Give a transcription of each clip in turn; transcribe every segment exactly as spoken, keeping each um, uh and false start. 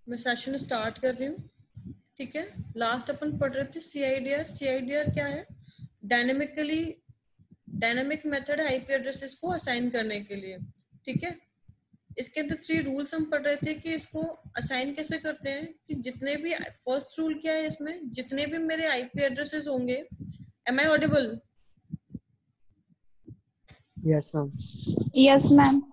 मैं session start कर रही हूँ। ठीक है, लास्ट अपन पढ़ रहे थे C I D R. C I D R क्या है? डायनेमिकली डायनेमिक मेथड है आईपी एड्रेसेस को असाइन करने के लिए। ठीक है, इसके अंदर थ्री रूल्स हम पढ़ रहे थे कि इसको असाइन कैसे करते हैं। कि जितने भी, फर्स्ट रूल क्या है इसमें, जितने भी मेरे आईपी एड्रेसेस होंगे, am I audible? Yes ma'am. Yes ma'am.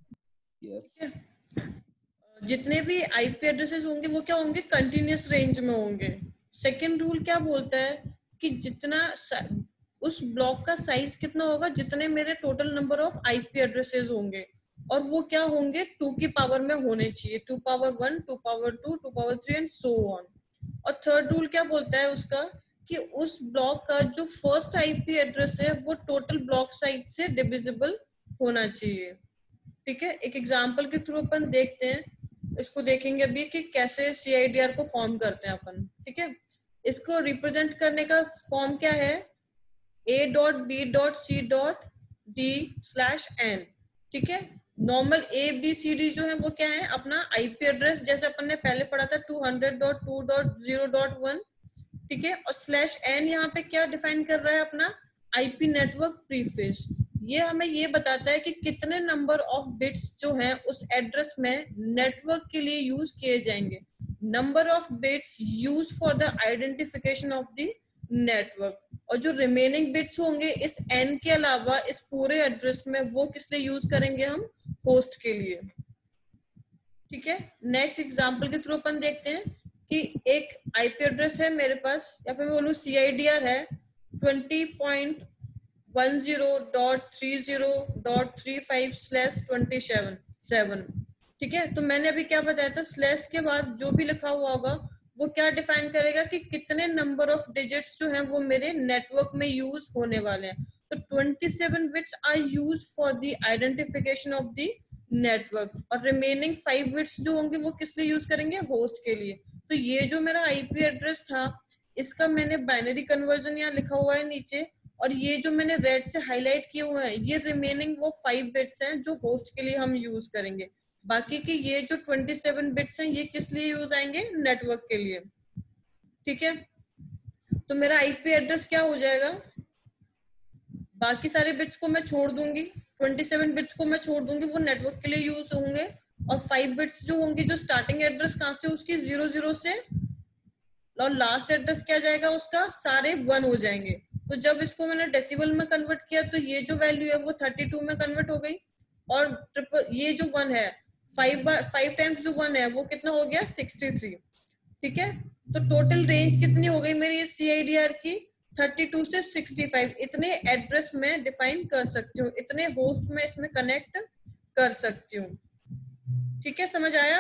Yes. जितने भी आईपी एड्रेसेस होंगे वो क्या होंगे? कंटिन्यूअस रेंज में होंगे। सेकंड रूल क्या बोलता है कि जितना उस ब्लॉक का साइज कितना होगा, जितने मेरे total number of IP addresses होंगे, और वो क्या होंगे? टू की पावर में होने चाहिए। Two power one, two power two, two power three and so on. और थर्ड रूल क्या बोलता है उसका कि उस ब्लॉक का जो फर्स्ट आईपी एड्रेस है वो टोटल ब्लॉक साइज से डिविजिबल होना चाहिए। ठीक है, एक एग्जांपल के थ्रू अपन देखते हैं, इसको देखेंगे अभी कि कैसे सी आई डी आर को फॉर्म करते हैं अपन। ठीक है, इसको रिप्रेजेंट करने का फॉर्म क्या है? A dot B dot C dot D slash N. ठीक है, normal A B C D जो है वो क्या है? अपना आईपी एड्रेस, जैसे अपन ने पहले पढ़ा था two hundred dot two dot zero dot one. ठीक है, और स्लैश एन यहाँ पे क्या डिफाइन कर रहा है? अपना आईपी नेटवर्क प्रीफिक्स। ये हमें ये बताता है कि कितने नंबर ऑफ बिट्स जो हैं उस एड्रेस में नेटवर्क के लिए यूज किए जाएंगे। Number of bits use for the identification of the network. और जो रिमेनिंग बिट्स होंगे इस एन के अलावा इस पूरे एड्रेस में, वो किस लिए यूज करेंगे? हम होस्ट के लिए। ठीक है, नेक्स्ट एग्जांपल के थ्रू अपन देखते हैं कि एक आईपी एड्रेस है मेरे पास, या फिर मैं बोलूं सी आई डी आर है twenty point one zero dot three zero dot three five slash twenty seven. ठीक है, तो मैंने अभी क्या बताया था? स्लैश के बाद जो भी लिखा हुआ होगा वो क्या डिफाइन करेगा कि कितने नंबर ऑफ डिजिट्स जो हैं वो मेरे नेटवर्क में यूज होने वाले हैं। तो twenty seven bits are use for the identification of the network, और रिमेनिंग फाइव बिट्स जो होंगे वो किस लिए यूज करेंगे? होस्ट के लिए। तो ये जो मेरा आईपी एड्रेस था, इसका मैंने बाइनरी कन्वर्जन यहाँ लिखा हुआ है नीचे, और ये जो मैंने रेड से हाईलाइट किए हुए हैं ये रिमेनिंग वो फाइव बिट्स हैं जो होस्ट के लिए हम यूज करेंगे। बाकी के ये जो ट्वेंटी सेवन बिट्स हैं ये किस लिए यूज आएंगे? नेटवर्क के लिए। ठीक है, तो मेरा आईपी एड्रेस क्या हो जाएगा? बाकी सारे बिट्स को मैं छोड़ दूंगी, ट्वेंटी सेवन बिट्स को मैं छोड़ दूंगी, वो नेटवर्क के लिए यूज होंगे। और फाइव बिट्स जो होंगे, जो स्टार्टिंग एड्रेस कहाँ से? उसकी जीरो जीरो से, और लास्ट एड्रेस क्या जाएगा उसका? सारे वन हो जाएंगे। तो जब इसको मैंने डेसिबल में कन्वर्ट किया तो ये जो वैल्यू है वो थर्टी टू में कन्वर्ट हो गई, और ट्रिपल ये जो वन है, फाइव बार फाइव टाइम्स जो वन है वो कितना हो गया? Sixty three. ठीक है, तो टोटल रेंज कितनी हो गई मेरी सी आई डी आर की? थर्टी टू से सिक्सटी फाइव। इतने एड्रेस में डिफाइन कर सकती हूँ, इतने होस्ट में इसमें कनेक्ट कर सकती हूँ। ठीक है, समझ आया?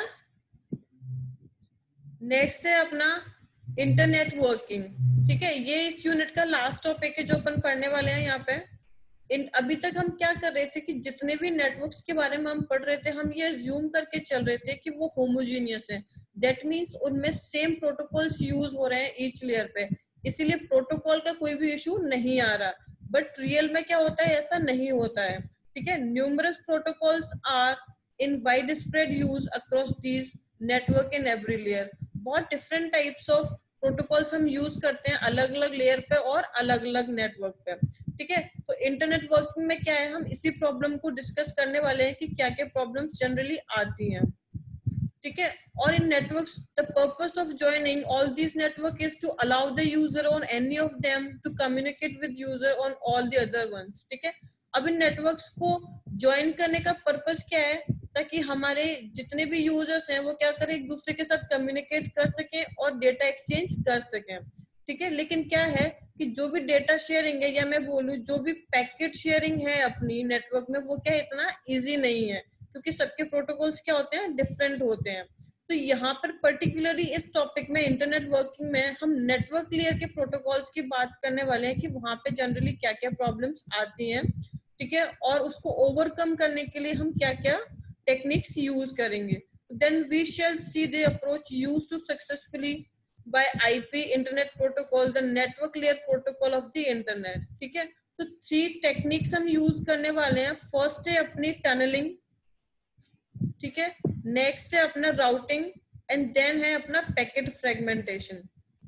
नेक्स्ट है अपना इंटरनेट वर्किंग। ठीक है, ये इस यूनिट का लास्ट टॉपिक है जो अपन पढ़ने वाले हैं यहाँ पे। इन अभी तक हम क्या कर रहे थे कि जितने भी नेटवर्क्स के बारे में हम पढ़ रहे थे, हम ये अज्यूम करके चल रहे थे कि वो होमोजीनियस है। दैट मीन्स उनमें सेम प्रोटोकॉल्स यूज हो रहे हैं ईच लेयर पे, इसीलिए प्रोटोकॉल का कोई भी इशू नहीं आ रहा। बट रियल में क्या होता है? ऐसा नहीं होता है। ठीक है, numerous protocols are in wide spread use across these network in every layer. बहुत डिफरेंट टाइप्स ऑफ प्रोटोकॉल्स हम यूज करते हैं अलग अलग लेयर पे और अलग अलग नेटवर्क पे। ठीक है, तो इंटरनेट वर्किंग में क्या है, हम इसी प्रॉब्लम को डिस्कस करने वाले हैं कि क्या क्या प्रॉब्लम्स जनरली आती हैं। ठीक है, और in networks the purpose of joining all this network is to allow the user on any of them to communicate with user on all the other ones. ठीक है, अब इन नेटवर्क्स को ज्वाइन करने का पर्पस क्या है? ताकि हमारे जितने भी यूजर्स हैं वो क्या करें? एक दूसरे के साथ कम्युनिकेट कर सकें और डेटा एक्सचेंज कर सकें। ठीक है, लेकिन क्या है कि जो भी डेटा शेयरिंग है, या मैं बोलूं जो भी पैकेट शेयरिंग है अपनी नेटवर्क में, वो क्या इतना इजी नहीं है, क्योंकि सबके प्रोटोकॉल्स क्या होते हैं? डिफरेंट होते हैं। तो यहाँ पर पर्टिकुलरली इस टॉपिक में इंटरनेट वर्किंग में हम नेटवर्क लेयर के प्रोटोकॉल्स की बात करने वाले हैं कि वहां पे जनरली क्या क्या प्रॉब्लम्स आती हैं। ठीक है, और उसको ओवरकम करने के लिए हम क्या क्या टेक्निक्स यूज करेंगे। Then we shall see the approach used to successfully by IP internet protocol, the network layer protocol of the internet. ठीक है, तो थ्री टेक्निक्स हम यूज करने वाले हैं। फर्स्ट है अपनी टनलिंग। ठीक है, नेक्स्ट है अपना राउटिंग एंड देन है अपना पैकेट फ्रेगमेंटेशन।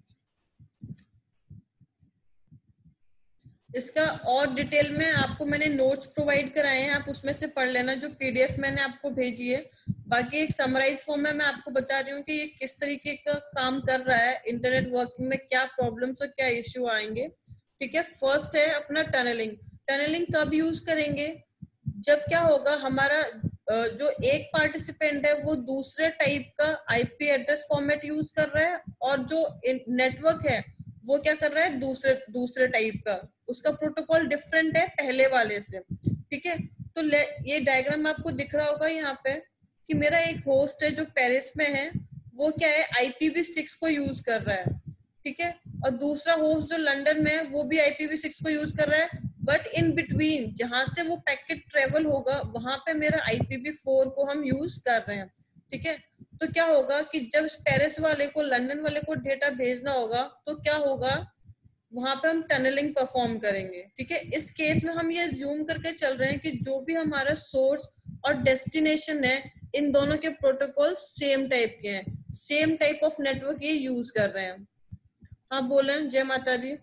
इसका और डिटेल में आपको मैंने नोट्स प्रोवाइड कराए हैं, आप उसमें से पढ़ लेना जो पीडीएफ मैंने आपको भेजी है। बाकी एक समराइज फॉर्म में मैं आपको बता रही हूँ कि ये किस तरीके का काम कर रहा है, इंटरनेट वर्किंग में क्या प्रॉब्लम्स और क्या इश्यू आएंगे। ठीक है, फर्स्ट है अपना टनलिंग। टनलिंग कब यूज करेंगे? जब क्या होगा, हमारा जो एक पार्टिसिपेंट है वो दूसरे टाइप का आईपी एड्रेस फॉर्मेट यूज कर रहा है और जो नेटवर्क है वो क्या कर रहा है, दूसरे दूसरे टाइप का, उसका प्रोटोकॉल डिफरेंट है पहले वाले से। ठीक है, तो ये डायग्राम आपको दिख रहा होगा यहाँ पे कि मेरा एक होस्ट है जो पेरिस में है, वो क्या है आई पी वी सिक्स को यूज कर रहा है। ठीक है, और दूसरा होस्ट जो लंदन में है वो भी आई पी वी सिक्स को यूज कर रहा है, बट इन बिटवीन जहां से वो पैकेट ट्रेवल होगा वहां पे मेरा आई पी वी फोर को हम यूज कर रहे हैं। ठीक है, तो क्या होगा कि जब पेरिस वाले को लंदन वाले को डेटा भेजना होगा तो क्या होगा, वहां पे हम टनलिंग परफॉर्म करेंगे। ठीक है, इस केस में हम ये ज्यूम करके चल रहे हैं कि जो भी हमारा सोर्स और डेस्टिनेशन है इन दोनों के प्रोटोकॉल सेम टाइप के हैं, सेम टाइप ऑफ नेटवर्क ये यूज कर रहे हैं। हाँ बोले, जय माता दी।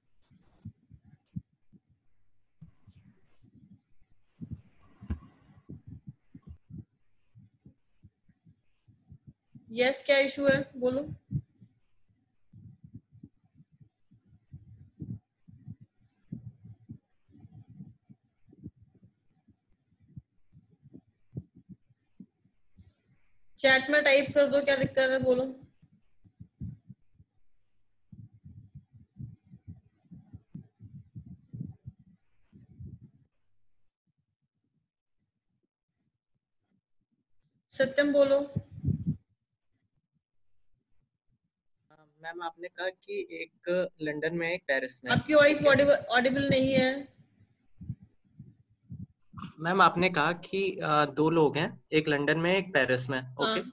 यस, क्या इशू है बोलो। चैट में टाइप कर दो, क्या दिक्कत है बोलो। सत्यम बोलो। मैम आपने कहा कि एक लंदन में एक पेरिस में। आपकी वॉइस ऑडिबल नहीं है। मैम आपने कहा कि आ, दो लोग हैं, एक लंदन में एक पेरिस में। हाँ, ओके,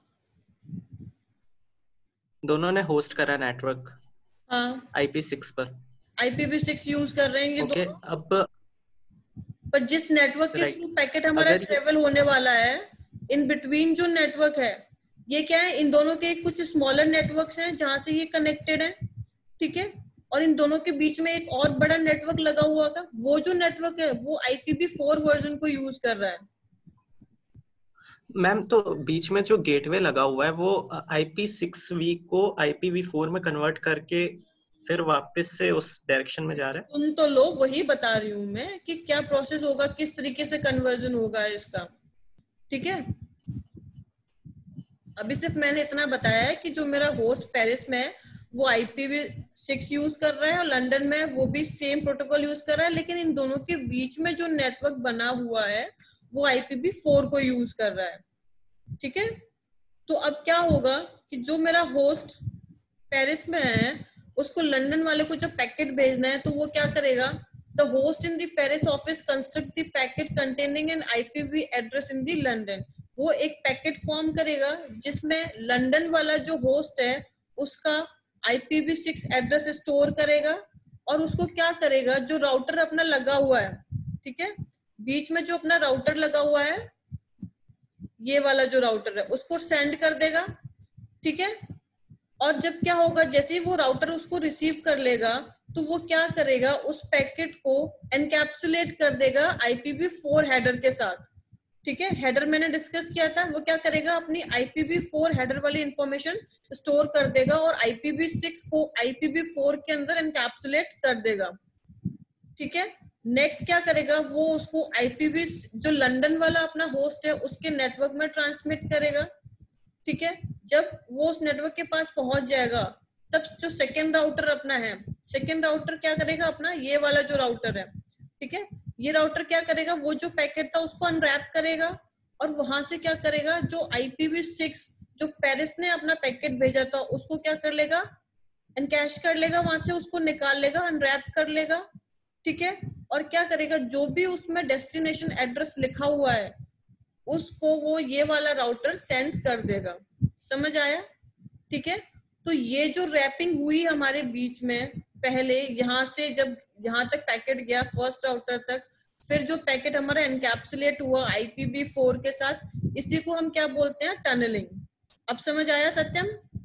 दोनों ने होस्ट करा नेटवर्क हाँ, आई पी सिक्स पर। I P V six use कर रहे हैं ये ओके, दोनों। अब पर जिस नेटवर्क के थ्रू राइट, पैकेट हमारा अगर ये ट्रेवल होने वाला है, इन बिटवीन जो नेटवर्क है ये क्या है, इन दोनों के कुछ स्मॉलर नेटवर्क्स हैं जहां से ये कनेक्टेड है। ठीक है, और इन दोनों के बीच में एक और बड़ा नेटवर्क लगा हुआ था, वो जो नेटवर्क है वो I P V four version को यूज कर रहा है। मैम तो बीच में जो गेटवे लगा हुआ है वो आई पी सिक्स वी को आई पी वी फोर में कन्वर्ट करके फिर वापस से उस डायरेक्शन में जा रहा है। सुन तो लो, वही बता रही हूँ मैं कि क्या प्रोसेस होगा, किस तरीके से कन्वर्जन होगा इसका। ठीक है, अभी सिर्फ मैंने इतना बताया है कि जो मेरा होस्ट पेरिस में है वो I P V six use कर रहा है और लंदन में वो भी सेम प्रोटोकॉल यूज कर रहा है, लेकिन इन दोनों के बीच में जो नेटवर्क बना हुआ है वो आई पी वी फोर को यूज कर रहा है। ठीक है, तो अब क्या होगा कि जो मेरा होस्ट पेरिस में है उसको लंदन वाले को जब पैकेट भेजना है तो वो क्या करेगा, the host in the Paris office construct the packet containing an I P V address in the London. वो एक पैकेट फॉर्म करेगा जिसमें लंदन वाला जो होस्ट है उसका I P V six address store करेगा और उसको क्या करेगा, जो राउटर अपना लगा हुआ है, ठीक है, बीच में जो अपना राउटर लगा हुआ है, ये वाला जो राउटर है उसको सेंड कर देगा। ठीक है, और जब क्या होगा, जैसे ही वो राउटर उसको रिसीव कर लेगा तो वो क्या करेगा, उस पैकेट को एनकैप्सुलेट कर देगा I P V four header के साथ। ठीक है, हेडर मैंने डिस्कस किया था, वो क्या करेगा, अपनी I P V four header वाली इंफॉर्मेशन स्टोर कर देगा और आई पी वी सिक्स को आई पी वी फोर के अंदर एनकैप्सुलेट कर देगा। ठीक है, नेक्स्ट क्या करेगा, वो उसको आई पी वी जो लंदन वाला अपना होस्ट है उसके नेटवर्क में ट्रांसमिट करेगा। ठीक है, जब वो उस नेटवर्क के पास पहुंच जाएगा तब जो सेकेंड राउटर अपना है, सेकेंड राउटर क्या करेगा, अपना ये वाला जो राउटर है, ठीक है, ये राउटर क्या करेगा, वो जो पैकेट था उसको अनरैप करेगा और वहां से क्या करेगा, जो आई पी वी सिक्स जो पेरिस ने अपना पैकेट भेजा था उसको क्या कर लेगा, एनकैश कर लेगा, वहां से उसको निकाल लेगा, अनरैप कर लेगा। ठीक है, और क्या करेगा, जो भी उसमें डेस्टिनेशन एड्रेस लिखा हुआ है उसको वो ये वाला राउटर सेंड कर देगा। समझ आया? ठीक है, तो ये जो रैपिंग हुई हमारे बीच में, पहले यहाँ से जब यहाँ तक पैकेट गया फर्स्ट राउटर तक, फिर जो पैकेट हमारा एनकैप्सुलेट हुआ आई पी वी फोर के साथ, इसी को हम क्या बोलते हैं, टनलिंग। अब समझ आया सत्यम?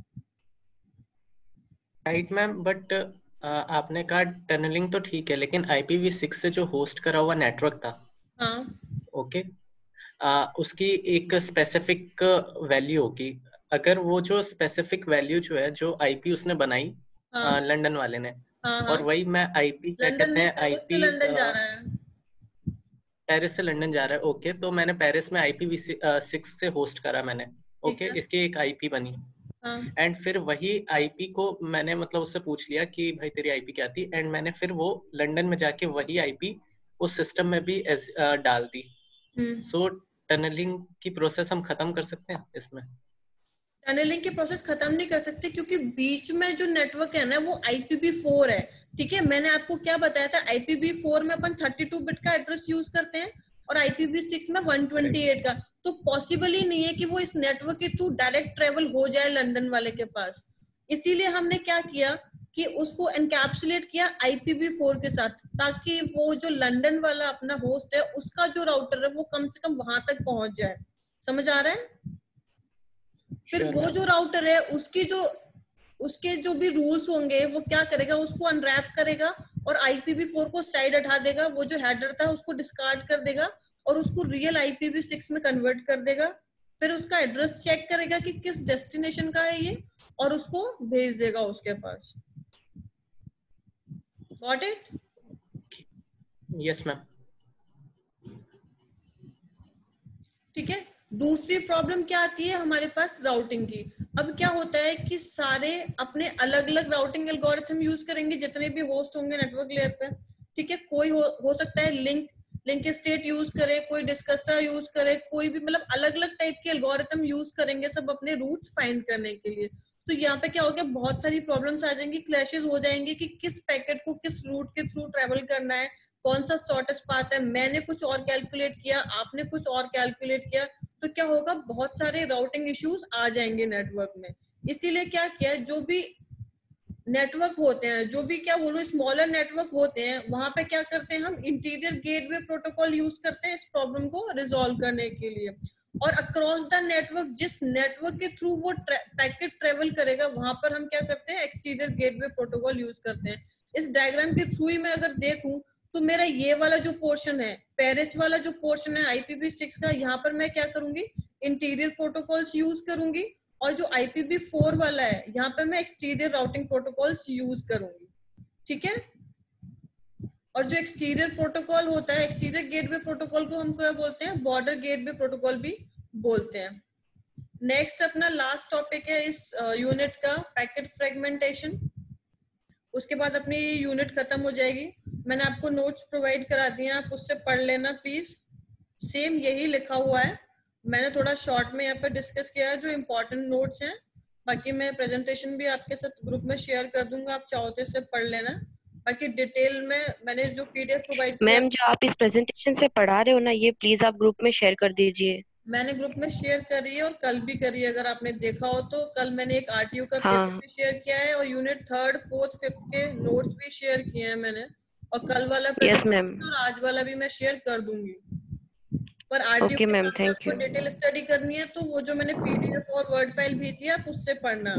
राइट मैम, बट आपने कहा टनलिंग तो ठीक है, लेकिन आई पी वी सिक्स से जो होस्ट करा हुआ नेटवर्क था, हाँ ओके, आ, उसकी एक स्पेसिफिक वैल्यू होगी। अगर वो जो स्पेसिफिक वैल्यू जो है, जो आईपी उसने बनाई हाँ लंदन वाले ने, हाँ हाँ, और वही मैं आईपी क्या लंदन कहते नहीं, हैं पेरिस से आईपी लंदन जा रहा है। पेरिस से लंदन जा रहा है, ओके, तो मैंने पेरिस में आईपी सिक्स से होस्ट करा मैंने, ठीक ओके, है। इसकी एक आईपी बनी। हाँ एंड फिर वही आईपी को मैंने मतलब उससे पूछ लिया कि भाई तेरी आईपी क्या थी, एंड मैंने फिर वो लंदन में जाके वही आईपी उस सिस्टम में भी as- अ, डाल दी। हम्म। सो टनलिंग की प्रोसेस हम खत्म कर सकते हैं इसमें? टनलिंग की प्रोसेस खत्म नहीं कर सकते, क्योंकि बीच में जो नेटवर्क है ना वो आई पी वी फोर है। ठीक है, मैंने आपको क्या बताया था, आई पी वी फोर में अपन थर्टी टू बिट का एड्रेस यूज करते हैं और आई पी वी सिक्स में वन ट्वेंटी एट का। तो पॉसिबल ही नहीं है कि वो इस नेटवर्क के थ्रू डायरेक्ट ट्रेवल हो जाए लंदन वाले के पास। इसीलिए हमने क्या किया कि उसको एनकैप्सुलेट किया आई पी वी फोर के साथ, ताकि वो जो लंदन वाला अपना होस्ट है उसका जो राउटर है वो कम से कम वहां तक पहुंच जाए। समझ आ रहा है? फिर Sure, वो ma'am. जो राउटर है उसकी जो उसके जो भी रूल्स होंगे वो क्या करेगा, उसको अनरैप करेगा और आई पी वी फोर को साइड हटा देगा, वो जो हेडर था उसको डिस्कार्ड कर देगा और उसको real I P V six में कन्वर्ट कर देगा। फिर उसका एड्रेस चेक करेगा कि किस डेस्टिनेशन का है ये, और उसको भेज देगा उसके पास। Got it? Yes ma'am. ठीक है। दूसरी प्रॉब्लम क्या आती है हमारे पास, राउटिंग की। अब क्या होता है कि सारे अपने अलग अलग राउटिंग एल्गोरिथम यूज करेंगे, जितने भी होस्ट होंगे नेटवर्क लेयर पे। ठीक है, कोई हो, हो सकता है लिंक लिंक स्टेट यूज करे, कोई डिस्कस्टा यूज करे, कोई भी मतलब अलग अलग टाइप के एल्गोरिथम यूज करेंगे सब अपने रूट्स फाइंड करने के लिए। तो यहाँ पे क्या हो गया, बहुत सारी प्रॉब्लम्स आ जाएंगी, क्लैशेस हो जाएंगे कि किस पैकेट को किस रूट के थ्रू ट्रेवल करना है, कौन सा शॉर्टेस्ट पाथ है। मैंने कुछ और कैलकुलेट किया, आपने कुछ और कैलकुलेट किया, तो क्या होगा, बहुत सारे राउटिंग इश्यूज आ जाएंगे नेटवर्क में। इसीलिए क्या किया, जो भी नेटवर्क होते हैं, जो भी क्या बोलूं स्मॉलर नेटवर्क होते हैं, वहां पे क्या करते हैं हम इंटीरियर गेटवे प्रोटोकॉल यूज करते हैं इस प्रॉब्लम को रिजॉल्व करने के लिए। और अक्रॉस द नेटवर्क, जिस नेटवर्क के थ्रू वो पैकेट ट्रेवल करेगा, वहां पर हम क्या करते हैं एक्सटीरियर गेटवे प्रोटोकॉल यूज करते हैं। इस डायग्राम के थ्रू ही मैं अगर देखूं तो मेरा ये वाला जो पोर्शन है, पेरिस वाला जो पोर्शन है आई पी वी सिक्स का, यहाँ पर मैं क्या करूंगी, इंटीरियर प्रोटोकॉल्स यूज करूंगी। और जो आई पी वी फोर वाला है, यहाँ पे मैं एक्सटीरियर राउटिंग प्रोटोकॉल्स यूज करूंगी। ठीक है। और जो एक्सटीरियर प्रोटोकॉल होता है, एक्सटीरियर गेटवे प्रोटोकॉल को हम क्या बोलते हैं, बॉर्डर गेटवे प्रोटोकॉल भी बोलते हैं। नेक्स्ट अपना लास्ट टॉपिक है इस यूनिट का, पैकेट फ्रेगमेंटेशन। उसके बाद अपनी यूनिट खत्म हो जाएगी। मैंने आपको नोट्स प्रोवाइड करा दिए, आप उससे पढ़ लेना प्लीज। सेम यही लिखा हुआ है, मैंने थोड़ा शॉर्ट में यहाँ पे डिस्कस किया है जो इम्पोर्टेंट नोट्स हैं। बाकी मैं प्रेजेंटेशन भी आपके साथ ग्रुप में शेयर कर दूंगा, आप चाहो तो इससे पढ़ लेना। बाकी डिटेल में मैंने जो पीडीएफ प्रोवाइड किया, मैम जो आप इस प्रेजेंटेशन से पढ़ा रहे हो ना, ये प्लीज आप ग्रुप में शेयर कर दीजिए। मैंने ग्रुप में शेयर करी है और कल भी करी है, अगर आपने देखा हो तो। कल मैंने एक आरटीयू का पेपर हाँ भी शेयर किया है और यूनिट थर्ड फोर्थ फिफ्थ के नोट्स भी शेयर किए हैं मैंने। और कल वाला यस मैम। प्रेजेंटेशन और आज वाला भी मैं शेयर कर दूंगी। पर आरटीयू ओके के मैम, बाद से थैंक आपको यू। डिटेल स्टडी करनी है तो वो जो मैंने पीडीएफ और वर्ड फाइल भेजी है आप उससे पढ़ना।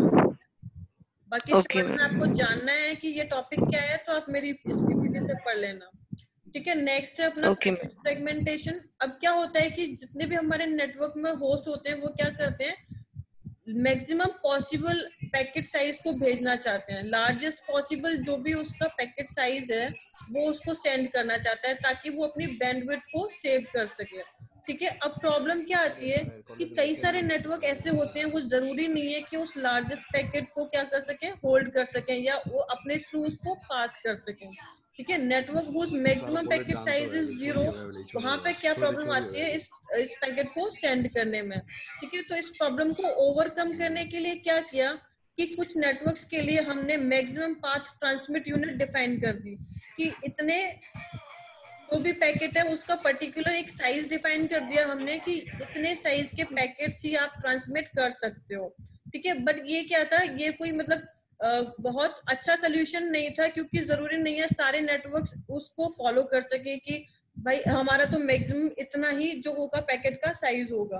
बाकी ओके शॉर्ट में आपको मैम। जानना है कि ये टॉपिक क्या है तो आप मेरी इस पीपीटी से पढ़ लेना। ठीक है। नेक्स्ट है अपना ओके पैकेट मैम। फ्रेगमेंटेशन। अब क्या होता है कि जितने भी हमारे नेटवर्क में होस्ट होते हैं वो क्या करते हैं, मैक्सिमम पॉसिबल पैकेट साइज को भेजना चाहते हैं, लार्जेस्ट पॉसिबल जो भी उसका पैकेट साइज है वो उसको सेंड करना चाहता है, ताकि वो अपनी बैंडविड्थ को सेव कर सके। ठीक है। अब प्रॉब्लम क्या आती है कि कई सारे नेटवर्क ऐसे होते हैं, वो जरूरी नहीं है कि उस लार्जेस्ट पैकेट को क्या कर सके, होल्ड कर सकें या वो अपने थ्रू उसको पास कर सकें। ठीक है। Network whose maximum packet size is zero, वहां पे क्या प्रॉब्लम आती है इस इस पैकेट को सेंड करने में। ठीक है। तो इस प्रॉब्लम को ओवरकम करने के लिए क्या किया कि कुछ नेटवर्क्स के लिए हमने maximum path transmit unit define कर दी कि इतने जो भी पैकेट है उसका पर्टिकुलर एक साइज डिफाइन कर दिया हमने कि इतने साइज के पैकेट्स ही आप ट्रांसमिट कर सकते हो। ठीक है। बट ये क्या था, ये कोई मतलब बहुत अच्छा सोल्यूशन नहीं था, क्योंकि जरूरी नहीं है सारे नेटवर्क्स उसको फॉलो कर सके कि भाई हमारा तो मैक्सिमम इतना ही जो होगा पैकेट का साइज होगा।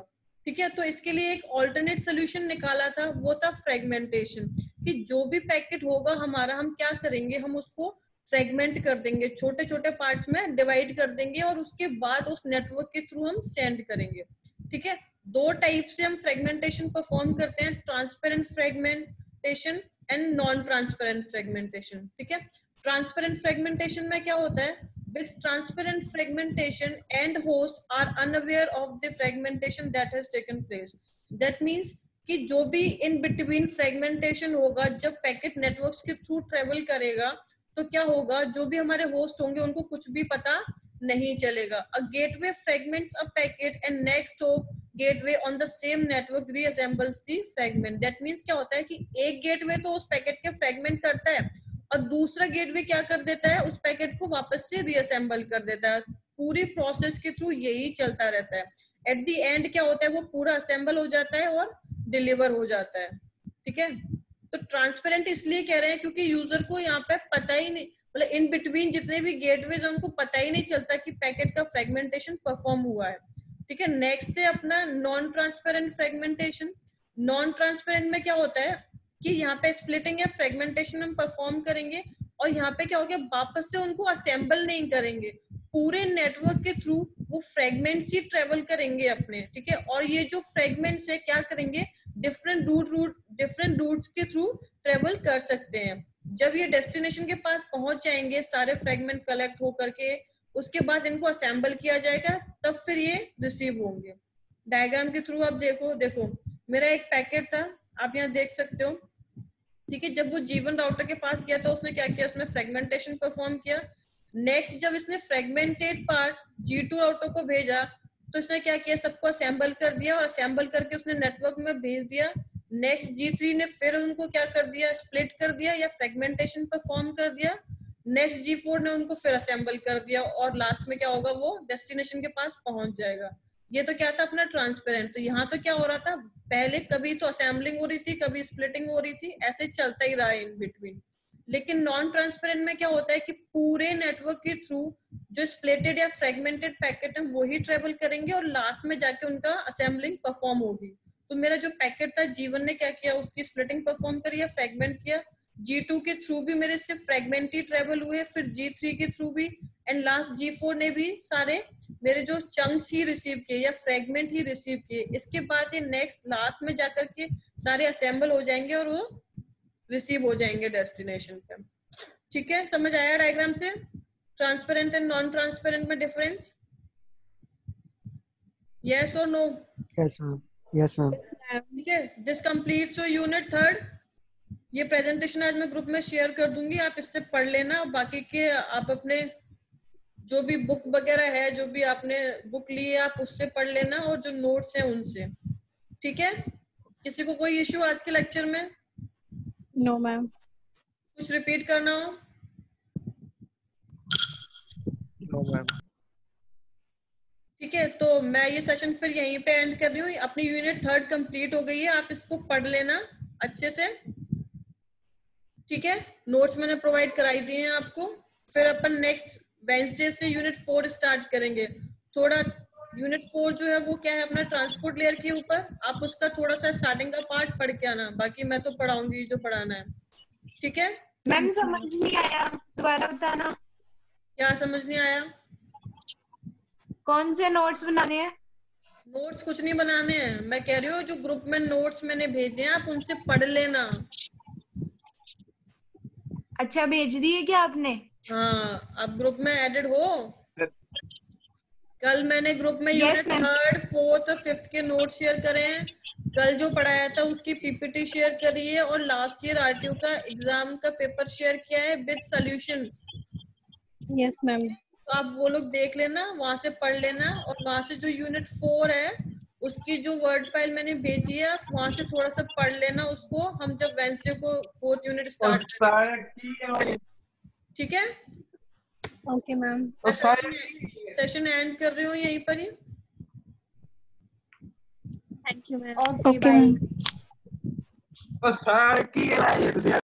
ठीक है। तो इसके लिए एक ऑल्टरनेट सोल्यूशन निकाला था, वो था फ्रेगमेंटेशन, कि जो भी पैकेट होगा हमारा, हम क्या करेंगे, हम उसको फ्रेगमेंट कर देंगे, छोटे छोटे पार्ट्स में डिवाइड कर देंगे और उसके बाद उस नेटवर्क के थ्रू हम सेंड करेंगे। ठीक है। दो टाइप से हम फ्रेगमेंटेशन परफॉर्म करते हैं, transparent fragmentation and non transparent fragmentation. ठीक है। ट्रांसपेरेंट फ्रेगमेंटेशन में क्या होता है, with transparent fragmentation end hosts are unaware of the fragmentation that has taken place. That means कि जो भी in between fragmentation होगा, जब पैकेट नेटवर्क्स के थ्रू ट्रेवल करेगा तो क्या होगा, जो भी हमारे होस्ट होंगे उनको कुछ भी पता नहीं चलेगा। A gateway fragments a packet and next hop gateway on the same network reassembles the fragment. That means क्या होता है कि एक गेटवे तो उस पैकेट के फ्रेगमेंट करता है और दूसरा गेटवे क्या कर देता है, उस पैकेट को वापस से रीअसेंबल कर देता है। पूरी प्रोसेस के थ्रू यही चलता रहता है। एट द एंड क्या होता है, वो पूरा असेंबल हो जाता है और डिलीवर हो जाता है। ठीक है। तो ट्रांसपेरेंट इसलिए कह रहे हैं क्योंकि यूजर को यहाँ पे पता ही नहीं, मतलब इन बिटवीन जितने भी गेटवेज हैं उनको पता ही नहीं चलता कि पैकेट का फ्रेगमेंटेशन परफॉर्म हुआ है। ठीक है। नेक्स्ट है अपना non transparent fragmentation. Non transparent में क्या होता है कि यहाँ पे स्प्लिटिंग या फ्रेगमेंटेशन हम परफॉर्म करेंगे और यहाँ पे क्या हो गया, वापस से उनको असेंबल नहीं करेंगे, पूरे नेटवर्क के थ्रू वो फ्रेगमेंट्स ही ट्रेवल करेंगे अपने। ठीक है। और ये जो फ्रेगमेंट्स है क्या करेंगे, different route route different routes के थ्रू ट्रेवल कर सकते हैं। जब ये डेस्टिनेशन के पास पहुंच जाएंगे सारे फ्रेगमेंट कलेक्ट होकर के, उसके बाद इनको असेंबल किया जाएगा, तब फिर ये रिसीव होंगे। डायग्राम के थ्रू आप देखो, देखो मेरा एक पैकेट था, आप यहाँ देख सकते हो। ठीक है। जब वो जीवन राउटर के पास गया तो उसने क्या किया, उसने फ्रेगमेंटेशन परफॉर्म किया। नेक्स्ट जब इसने fragmented part G two router को भेजा तो इसने क्या किया, सबको असेंबल कर दिया और असेंबल करके उसने नेटवर्क में भेज दिया। नेक्स्ट जी थ्री ने फिर उनको क्या कर दिया, स्प्लिट कर दिया या फ्रेगमेंटेशन परफॉर्म कर दिया। नेक्स्ट जी फोर ने उनको फिर असेंबल कर दिया और लास्ट में क्या होगा, वो डेस्टिनेशन के पास पहुंच जाएगा। ये तो क्या था अपना ट्रांसपेरेंट। तो यहाँ तो क्या हो रहा था, पहले कभी तो असेंबलिंग हो रही थी, कभी स्प्लिटिंग हो रही थी, ऐसे चलता ही रहा इन बिटवीन। लेकिन नॉन ट्रांसपेरेंट में क्या होता है कि पूरे नेटवर्क के थ्रू जो स्प्लिटेड या फ्रेगमेंटेड पैकेट है वही ट्रेवल करेंगे और लास्ट में जाके उनका असेंबलिंग परफॉर्म होगी। तो मेरा जो पैकेट था जीवन ने क्या किया, उसकी स्प्लिटिंग परफॉर्म करी या फ्रेगमेंट किया। जी टू के थ्रू भी मेरे सिर्फ फ्रेगमेंट ही ट्रेवल हुए, फिर जी थ्री के थ्रू भी, एंड लास्ट जी फोर ने भी सारे मेरे जो चंक्स ही रिसीव किए या फ्रेगमेंट ही रिसीव किए। इसके बाद ये नेक्स्ट लास्ट में जाकर के सारे असेंबल हो जाएंगे और वो रिसीव हो जाएंगे डेस्टिनेशन पे। ठीक है। समझ आया डायग्राम से ट्रांसपेरेंट एंड नॉन ट्रांसपेरेंट में डिफरेंस? यस और no? Yes ma'am, yes ma'am. ठीक है। This completes your unit third. ये प्रेजेंटेशन आज मैं ग्रुप में शेयर कर दूंगी, आप इससे पढ़ लेना। बाकी के आप अपने जो भी बुक वगैरह है, जो भी आपने बुक ली है, आप उससे पढ़ लेना और जो नोट्स हैं उनसे। ठीक है। किसी को कोई इश्यू आज के लेक्चर में? No ma'am. कुछ रिपीट करना हो? No ma'am. ठीक है। तो मैं ये सेशन फिर यहीं पे एंड कर रही हूँ। अपनी यूनिट थर्ड कंप्लीट हो गई है, आप इसको पढ़ लेना अच्छे से। ठीक है। नोट्स मैंने प्रोवाइड कराई दिए हैं आपको। फिर अपन नेक्स्ट वेंसडे से यूनिट फोर स्टार्ट करेंगे। थोड़ा यूनिट फोर जो है वो क्या है, अपना ट्रांसपोर्ट लेयर के ऊपर, आप उसका थोड़ा सा स्टार्टिंग का पार्ट पढ़ के आना, बाकी मैं तो पढ़ाऊंगी जो पढ़ाना है। ठीक है। मैम समझ नहीं आया, दोबारा बताना। क्या समझ नहीं आया? कौन से नोट्स बनाने हैं? नोट्स कुछ नहीं बनाने हैं, मैं कह रही हूँ जो ग्रुप में नोट्स मैंने भेजे हैं आप उनसे पढ़ लेना। अच्छा, भेज दिए क्या आपने? हाँ, आप ग्रुप में एडेड हो? कल मैंने ग्रुप में यूनिट थर्ड फोर्थ और फिफ्थ के नोट शेयर करे हैं। कल जो पढ़ाया था उसकी पीपीटी शेयर करी है और लास्ट ईयर आरटीयू का एग्जाम का पेपर शेयर किया है विद सॉल्यूशन। Yes ma'am. तो आप वो लोग देख लेना, वहां से पढ़ लेना और वहां से जो यूनिट फोर है उसकी जो वर्ड फाइल मैंने भेजी है आप वहां से थोड़ा सा पढ़ लेना उसको। हम जब वेंसडे को फोर्थ यूनिट स्टार्ट करेंगे। ठीक है। Okay ma'am. सेशन एंड कर रही हूँ यहीं पर ही। Thank you ma'am. Okay bye.